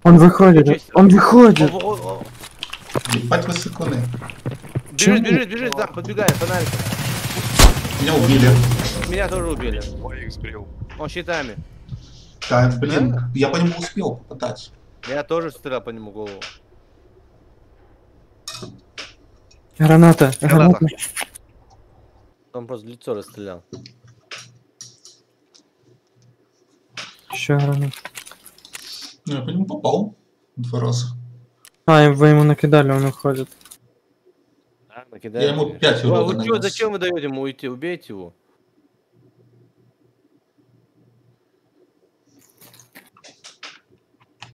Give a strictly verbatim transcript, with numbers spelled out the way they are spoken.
Он выходит, он выходит. Ебать вы сыкуны. Бежит, бежит, бежит, да, подбегай, фонарик. Меня убили. Меня тоже убили. Моих сбрил. Он щитами. Да, блин, я по нему успел попадать. Я тоже стрелял по нему в голову. Граната, граната. Он просто в лицо расстрелял. Еще граната. Ну, я по нему попал. Два раза. А, вы ему накидали, он уходит. Да, накидали. Я ему пять Ой, урона вы чё, нанес. зачем вы даете ему уйти? Убейте его.